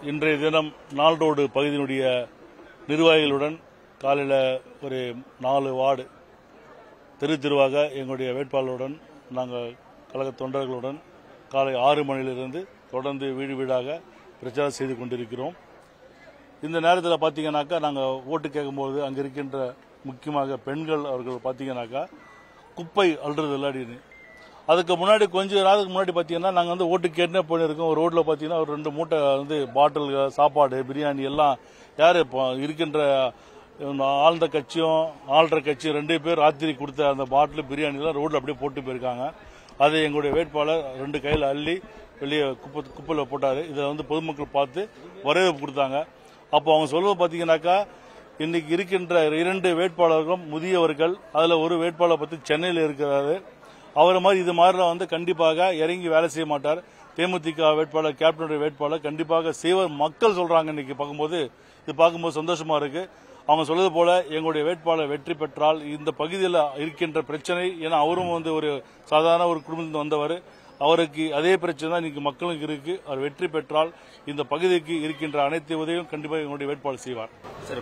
இன்றைய தினம் நாள் ரோடு பகுதியினுடைய நிர்வாகிகளுடன் காலையில் ஒரு 4 வார்டு தெருவாக எங்களுடைய வேட்பாளருடன் நாங்கள் கழக தொண்டர்களுடன் காலை 6 மணியிலிருந்து தொடர்ந்து வீடு வீடாக பிரச்சாரம் செய்து கொண்டிருக்கிறோம். இந்த நேரத்தில் பார்த்தீங்கன்னாக்கா நாங்கள் ஓட்டு கேட்கும்போது அங்கே இருக்கின்ற முக்கியமாக பெண்கள் அவர்கள் பார்த்தீங்கன்னாக்கா குப்பை அள்ளுறது இல்லாடின்னு அதுக்கு முன்னாடி கொஞ்ச நாளுக்கு முன்னாடி பார்த்தீங்கன்னா நாங்கள் வந்து ஓட்டு கேட்டுனே போயிருக்கோம். ஒரு ரோட்டில் பார்த்தீங்கன்னா ஒரு 2 மூட்டை வந்து பாட்டில்கள் சாப்பாடு பிரியாணி எல்லாம் யார் இருக்கின்ற ஆழ்ந்த கட்சியும் ஆள்ற கட்சியும் 2 பேர் ராத்திரி கொடுத்த அந்த பாட்டில் பிரியாணிலாம் ரோட்டில் அப்படியே போட்டு போயிருக்காங்க. அதை எங்களுடைய வேட்பாளர் 2 கையில் அள்ளி வெளியே குப்பையில் போட்டார். இதை வந்து பொதுமக்கள் பார்த்து வரவேற்பு கொடுத்தாங்க. அப்போ அவங்க சொல்லுவது பார்த்தீங்கன்னாக்கா இன்னைக்கு இருக்கின்ற 2 வேட்பாளர்களும் முதியவர்கள். அதில் ஒரு வேட்பாளர் பற்றி சென்னையில் இருக்கிறாரு. அவர் மாதிரி இது மாதிரிலாம் வந்து கண்டிப்பாக இறங்கி வேலை செய்ய மாட்டார். தேமுதிக வேட்பாளர் கேப்டனுடைய வேட்பாளர் கண்டிப்பாக செய்வார் மக்கள் சொல்றாங்க. இன்னைக்கு பார்க்கும்போது சந்தோஷமா இருக்கு. அவங்க சொல்வது போல எங்களுடைய வேட்பாளர் வெற்றி பெற்றால் இந்த பகுதியில் இருக்கின்ற பிரச்சனை, ஏன்னா அவரும் வந்து ஒரு சாதாரண ஒரு குடும்பத்தில் வந்தவர், அவருக்கு அதே பிரச்சனை தான் இன்னைக்கு மக்களுக்கு இருக்கு. அவர் வெற்றி பெற்றால் இந்த பகுதிக்கு இருக்கின்ற அனைத்து உதவியும் கண்டிப்பாக எங்களுடைய வேட்பாளர் செய்வார். சார்,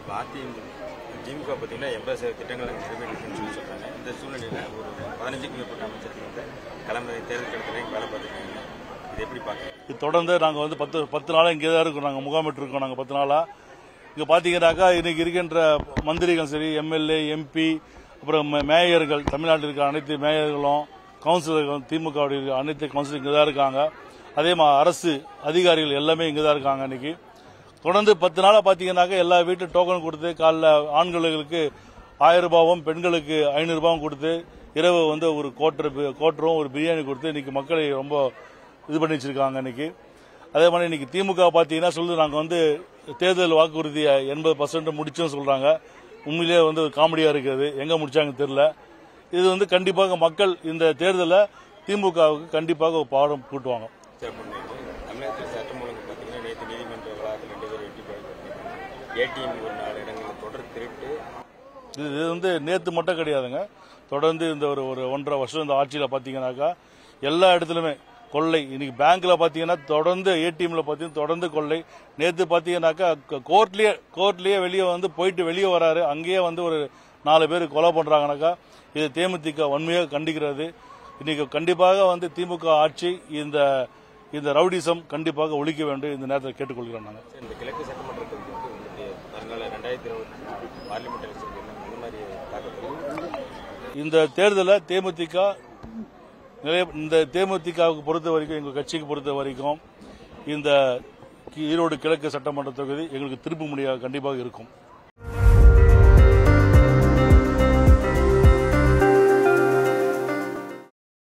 திமுக பார்த்தீங்கன்னா 80 திட்டங்கள் நிறைவேற்றிருக்குன்னு சொல்லி சொல்றாங்க. இந்த சூழ்நிலையில் ஒரு 15க்கும் மேற்பட்ட அமைச்சர்கள் வந்து கிளம்புற தேர்தல் கடத்தில் வேலை பார்த்துருக்காங்க. இது எப்படி பார்க்குறீங்க? இது தொடர்ந்து நாங்கள் வந்து 10 நாளாக இங்கே தான் இருக்கோம். நாங்கள் முகாமிட்டு இருக்கோம். நாங்கள் 10 நாளாக இங்கே பார்த்தீங்கன்னாக்கா இன்னைக்கு இருக்கின்ற மந்திரிகள் சரி, எம்எல்ஏ, எம்பி, அப்புறம் மேயர்கள், தமிழ்நாட்டில் இருக்கிற அனைத்து மேயர்களும் கவுன்சிலர்களும் திமுக அனைத்து கவுன்சிலர் இங்கே தான் இருக்காங்க. அதே மாதிரி அரசு அதிகாரிகள் எல்லாமே இங்கே தான் இருக்காங்க. இன்னைக்கு தொடர்ந்து 10 நாளாக பார்த்தீங்கன்னாக்கா எல்லா வீட்டும் டோக்கன் கொடுத்து காலைல ஆண்களுக்கு 1000 ரூபாவும் பெண்களுக்கு 500 ரூபாவும் கொடுத்து இரவு வந்து ஒரு கோட்டரும் ஒரு பிரியாணி கொடுத்து இன்னைக்கு மக்களை ரொம்ப இது பண்ணி வச்சிருக்காங்க. இன்னைக்கு அதே மாதிரி இன்னைக்கு திமுக பார்த்தீங்கன்னா சொல்லுது நாங்கள் வந்து தேர்தல் வாக்குறுதியை 80% முடிச்சோன்னு சொல்றாங்க. உண்மையிலேயே வந்து காமெடியா இருக்கிறது. எங்க முடிச்சாங்க தெரியல. இது வந்து கண்டிப்பாக மக்கள் இந்த தேர்தலில் திமுகவுக்கு கண்டிப்பாக ஒரு பாடம் கூட்டுவாங்க. தமிழகத்தில் சட்டம் ஒழுங்கு பார்த்தீங்கன்னா நேற்று நீதிமன்ற வளாகத்தில் 2 பேர் வெட்டி போயிருக்காங்க. ஏடிஎம் ஒரு 4 இடங்களில் தொடர் திருட்டு. இது வந்து நேற்று மட்டும் கிடையாதுங்க. தொடர்ந்து இந்த ஒரு 1.5 வருஷம் இந்த ஆட்சியில் பார்த்தீங்கன்னாக்கா எல்லா இடத்துலையுமே கொள்ளை. இன்னைக்கு பேங்க்ல பாத்தீங்கன்னா தொடர்ந்து ஏடிஎம்ல பாத்தீங்கன்னா தொடர்ந்து கொள்ளை. நேத்து பாத்தீங்கன்னாக்கா கோர்ட்லயே வெளியே வந்து போயிட்டு வெளியே வராரு. அங்கேயே வந்து ஒரு 4 பேர் கொலை பண்றாங்கனாக்கா இது தேமுதிக வன்மையாக கண்டிக்கிறது. இன்னைக்கு கண்டிப்பாக வந்து திமுக ஆட்சி இந்த ரவுடிசம் கண்டிப்பாக ஒழிக்க வேண்டும் இந்த நேரத்தில் கேட்டுக்கொள்கிறோம். நாங்கள் இந்த கிழக்கு சட்டமன்றத்துக்கு வருங்கால 2024 பார்லிமெண்ட் எலெக்ஷன் இந்த மாதிரி இந்த தேர்தலில் தேமுதிகவுக்கு பொறுத்த வரைக்கும், எங்கள் கட்சிக்கு பொறுத்த வரைக்கும் இந்த ஈரோடு கிழக்கு சட்டமன்ற தொகுதி எங்களுக்கு திருப்பு முடியாக கண்டிப்பாக இருக்கும்.